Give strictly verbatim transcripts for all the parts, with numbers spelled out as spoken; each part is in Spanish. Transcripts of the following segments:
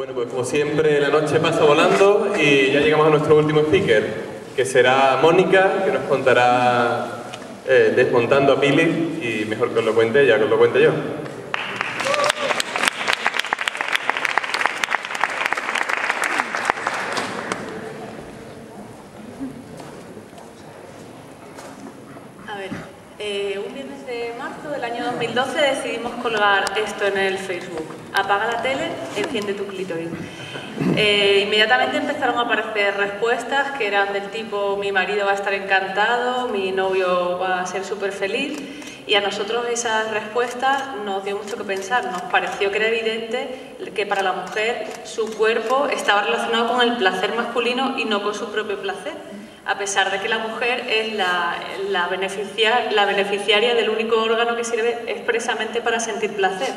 Bueno, pues como siempre la noche pasa volando y ya llegamos a nuestro último speaker, que será Mónica, que nos contará eh, desmontando a Pili, y mejor que os lo cuente ella, que os lo cuente yo. A ver, eh, un viernes de marzo del año dos mil doce decidimos colgar esto en el Facebook. Apaga la tele, enciende tu clítoris. Eh, inmediatamente empezaron a aparecer respuestas que eran del tipo: mi marido va a estar encantado, mi novio va a ser súper feliz. Y a nosotros esas respuestas nos dio mucho que pensar. Nos pareció que era evidente que para la mujer su cuerpo estaba relacionado con el placer masculino y no con su propio placer, a pesar de que la mujer es la, la, beneficia, la beneficiaria del único órgano que sirve expresamente para sentir placer.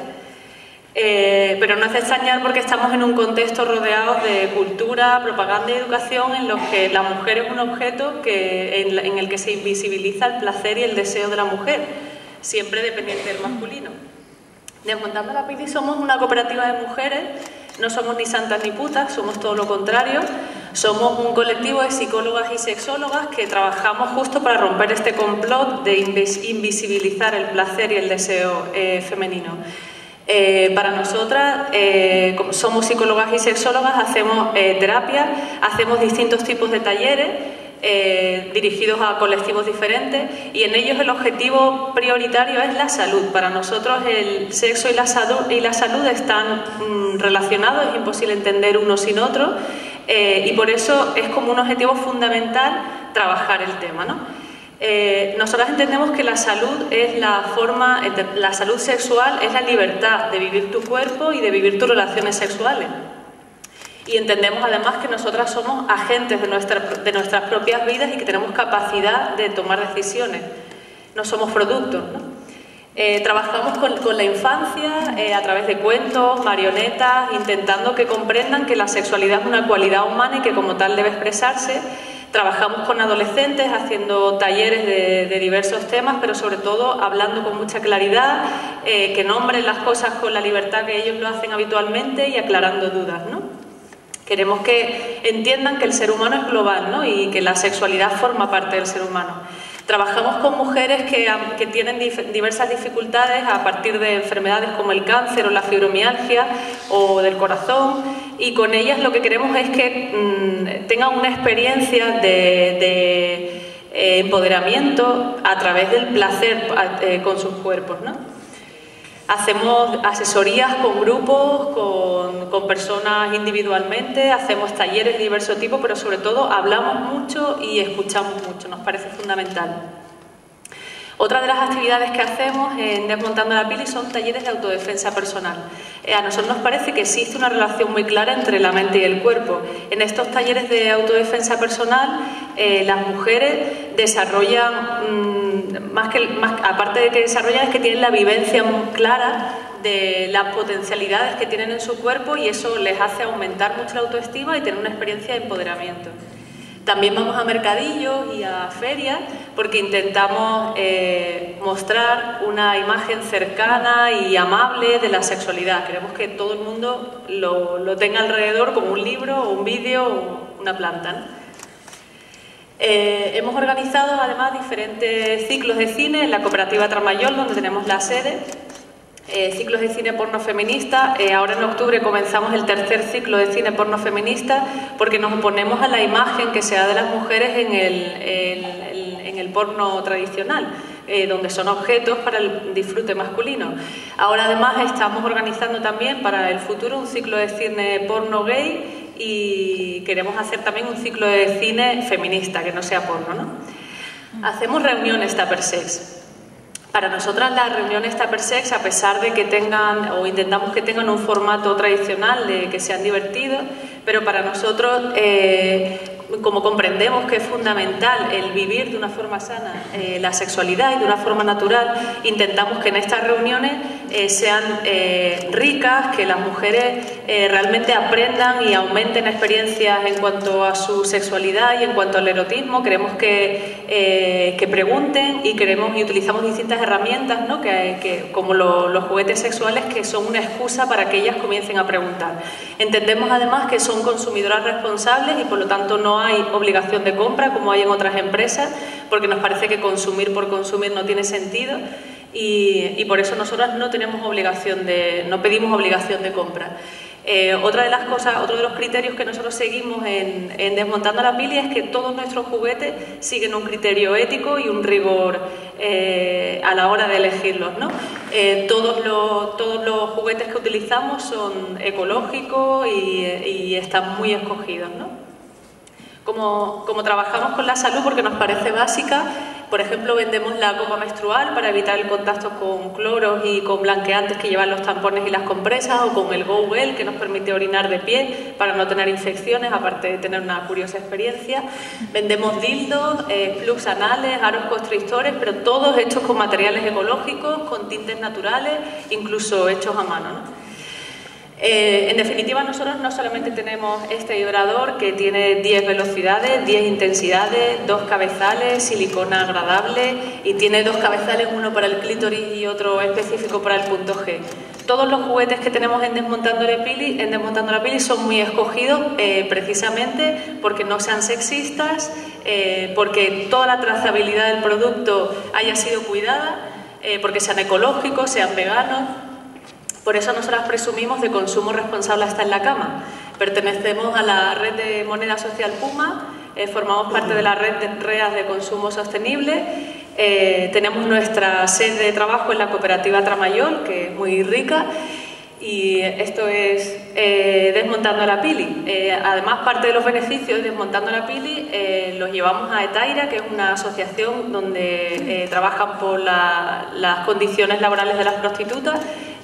Eh, pero no es de extrañar porque estamos en un contexto rodeado de cultura, propaganda y educación en los que la mujer es un objeto que, en, en el que se invisibiliza el placer y el deseo de la mujer, siempre dependiente del masculino. Desmontando la Pili somos una cooperativa de mujeres, no somos ni santas ni putas, somos todo lo contrario. Somos un colectivo de psicólogas y sexólogas que trabajamos justo para romper este complot de invisibilizar el placer y el deseo eh, femenino. Eh, para nosotras, eh, como somos psicólogas y sexólogas, hacemos eh, terapia, hacemos distintos tipos de talleres eh, dirigidos a colectivos diferentes, y en ellos el objetivo prioritario es la salud. Para nosotros el sexo y la salud, y la salud están mm, relacionados, es imposible entender uno sin otro, eh, y por eso es como un objetivo fundamental trabajar el tema, ¿no? Eh, nosotros entendemos que la salud es la forma, la salud sexual es la libertad de vivir tu cuerpo y de vivir tus relaciones sexuales. Y entendemos además que nosotras somos agentes de, nuestra, de nuestras propias vidas y que tenemos capacidad de tomar decisiones. No somos productos, ¿no? Eh, trabajamos con, con la infancia eh, a través de cuentos, marionetas, intentando que comprendan que la sexualidad es una cualidad humana y que como tal debe expresarse. Trabajamos con adolescentes haciendo talleres de, de diversos temas, pero sobre todo hablando con mucha claridad, eh, que nombren las cosas con la libertad que ellos lo hacen habitualmente y aclarando dudas, ¿no? Queremos que entiendan que el ser humano es global, ¿no? Y que la sexualidad forma parte del ser humano. Trabajamos con mujeres que, que tienen dif diversas dificultades a partir de enfermedades como el cáncer o la fibromialgia o del corazón, y con ellas lo que queremos es que mmm, tengan una experiencia de, de eh, empoderamiento a través del placer eh, con sus cuerpos, ¿no? Hacemos asesorías con grupos, con, con personas individualmente, hacemos talleres de diverso tipo, pero sobre todo hablamos mucho y escuchamos mucho, nos parece fundamental. Otra de las actividades que hacemos en Desmontando la Pili son talleres de autodefensa personal. Eh, a nosotros nos parece que existe una relación muy clara entre la mente y el cuerpo. En estos talleres de autodefensa personal, eh, las mujeres desarrollan, mmm, más que, más, aparte de que desarrollan, es que tienen la vivencia muy clara de las potencialidades que tienen en su cuerpo, y eso les hace aumentar mucho la autoestima y tener una experiencia de empoderamiento. También vamos a mercadillos y a ferias porque intentamos eh, mostrar una imagen cercana y amable de la sexualidad. Queremos que todo el mundo lo, lo tenga alrededor, como un libro o un vídeo o una planta, ¿no? Eh, hemos organizado además diferentes ciclos de cine en la cooperativa Tramayol, donde tenemos la sede. Eh, ciclos de cine porno feminista. Eh, ahora en octubre comenzamos el tercer ciclo de cine porno feminista porque nos oponemos a la imagen que se da de las mujeres en el, el, el, en el porno tradicional, eh, donde son objetos para el disfrute masculino. Ahora además estamos organizando también para el futuro un ciclo de cine porno gay, y queremos hacer también un ciclo de cine feminista, que no sea porno, ¿no? Hacemos reuniones Tupper Sex. Para nosotras las reuniones Tupper Sex, a pesar de que tengan, o intentamos que tengan un formato tradicional, de que sean divertidos, pero para nosotros, eh, como comprendemos que es fundamental el vivir de una forma sana eh, la sexualidad y de una forma natural, intentamos que en estas reuniones eh, sean eh, ricas, que las mujeres eh, realmente aprendan y aumenten experiencias en cuanto a su sexualidad y en cuanto al erotismo. Queremos que, eh, que pregunten y queremos y utilizamos distintas herramientas, ¿no? que, que, como lo, los juguetes sexuales, que son una excusa para que ellas comiencen a preguntar. Entendemos además que son consumidoras responsables y por lo tanto no hay obligación de compra como hay en otras empresas, porque nos parece que consumir por consumir no tiene sentido y, y por eso nosotras no tenemos obligación de, no pedimos obligación de compra. Eh, otra de las cosas, otro de los criterios que nosotros seguimos en, en Desmontando la Pili es que todos nuestros juguetes siguen un criterio ético y un rigor eh, a la hora de elegirlos, ¿no? Eh, todos, los, todos los juguetes que utilizamos son ecológicos y, y están muy escogidos, ¿no? Como, como trabajamos con la salud porque nos parece básica, por ejemplo, vendemos la copa menstrual para evitar el contacto con cloros y con blanqueantes que llevan los tampones y las compresas, o con el Go Well, que nos permite orinar de pie para no tener infecciones, aparte de tener una curiosa experiencia. Vendemos dildos, eh, plugs anales, aros constrictores, pero todos hechos con materiales ecológicos, con tintes naturales, incluso hechos a mano, ¿no? Eh, en definitiva, nosotros no solamente tenemos este vibrador que tiene diez velocidades, diez intensidades, dos cabezales, silicona agradable y tiene dos cabezales, uno para el clítoris y otro específico para el punto G. Todos los juguetes que tenemos en Desmontando la Pili, en Desmontando la Pili son muy escogidos eh, precisamente porque no sean sexistas, eh, porque toda la trazabilidad del producto haya sido cuidada, eh, porque sean ecológicos, sean veganos. Por eso nosotras presumimos de consumo responsable hasta en la cama. Pertenecemos a la red de moneda social Puma, eh, formamos parte de la red de reas de consumo sostenible, eh, tenemos nuestra sede de trabajo en la cooperativa Tramayol, que es muy rica, y esto es eh, Desmontando la Pili. Eh, además, parte de los beneficios de Desmontando la Pili eh, los llevamos a Etaira, que es una asociación donde eh, trabajan por la, las condiciones laborales de las prostitutas,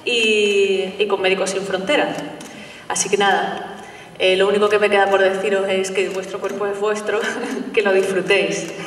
Y, y con Médicos Sin Fronteras. Así que nada, eh, lo único que me queda por deciros es que vuestro cuerpo es vuestro, que lo disfrutéis.